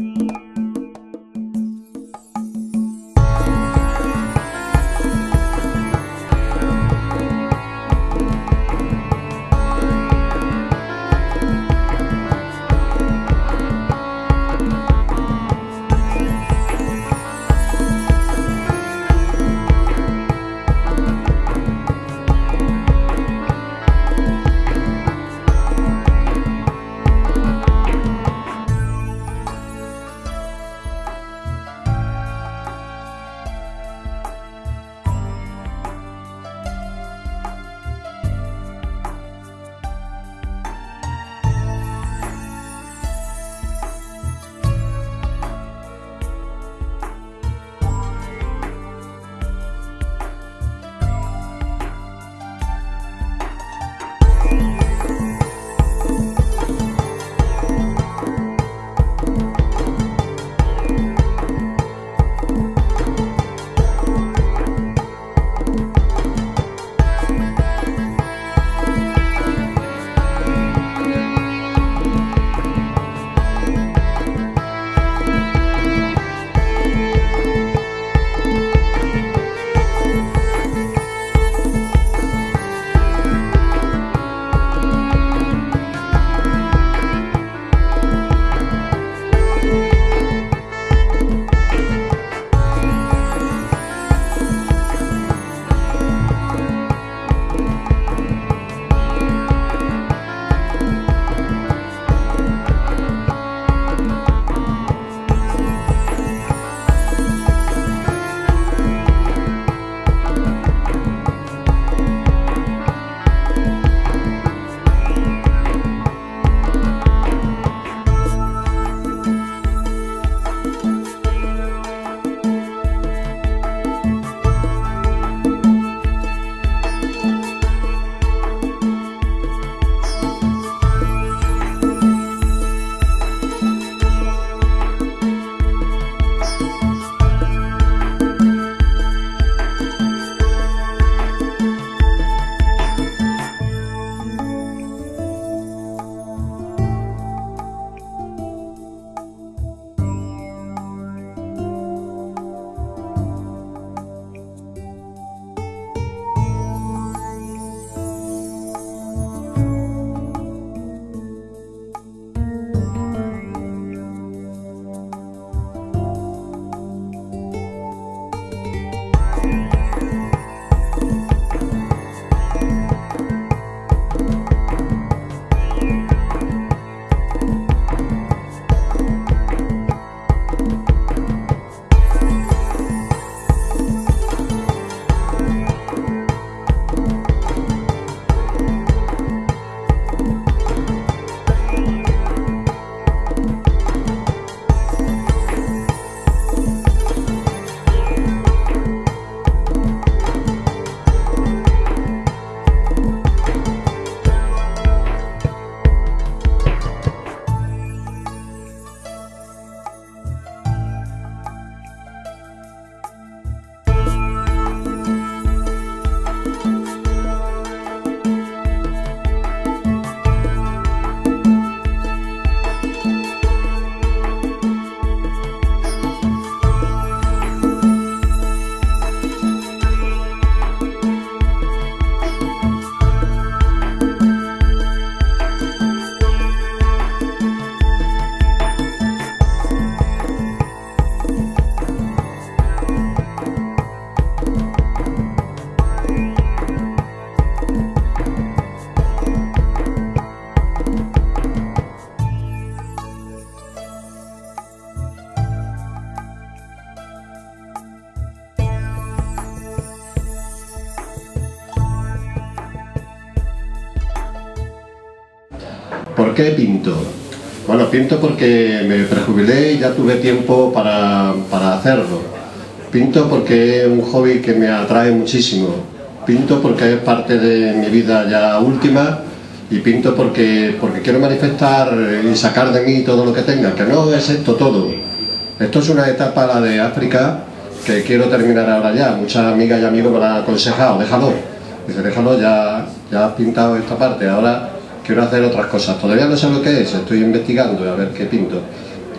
¿Por qué pinto? Bueno, pinto porque me prejubilé y ya tuve tiempo para hacerlo. Pinto porque es un hobby que me atrae muchísimo. Pinto porque es parte de mi vida ya última y pinto porque quiero manifestar y sacar de mí todo lo que tenga, que no es esto todo. Esto es una etapa, la de África, que quiero terminar ahora ya. Muchas amigas y amigos me lo han aconsejado, déjalo. Dice, déjalo, ya has pintado esta parte, ahora quiero hacer otras cosas. Todavía no sé lo que es, estoy investigando a ver qué pinto.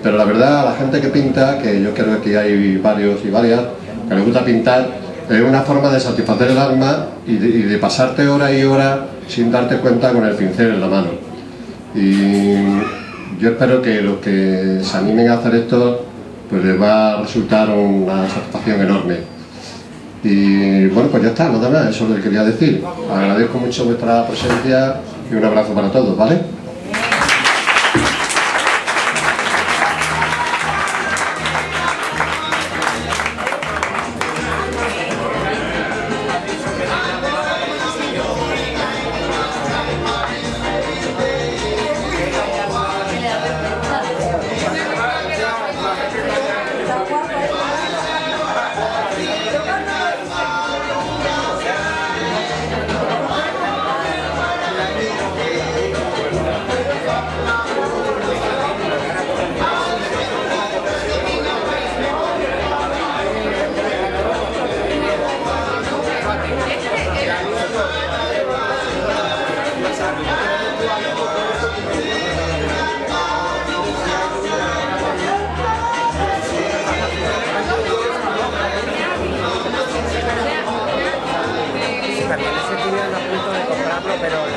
Pero la verdad, a la gente que pinta, que yo creo que hay varios y varias, que les gusta pintar, es una forma de satisfacer el alma y de pasarte horas y horas sin darte cuenta con el pincel en la mano. Y yo espero que los que se animen a hacer esto, pues les va a resultar una satisfacción enorme. Y bueno, pues ya está, nada más, eso es lo que quería decir. Agradezco mucho vuestra presencia y un abrazo para todos, ¿vale? Ese tío no a punto de comprarlo, pero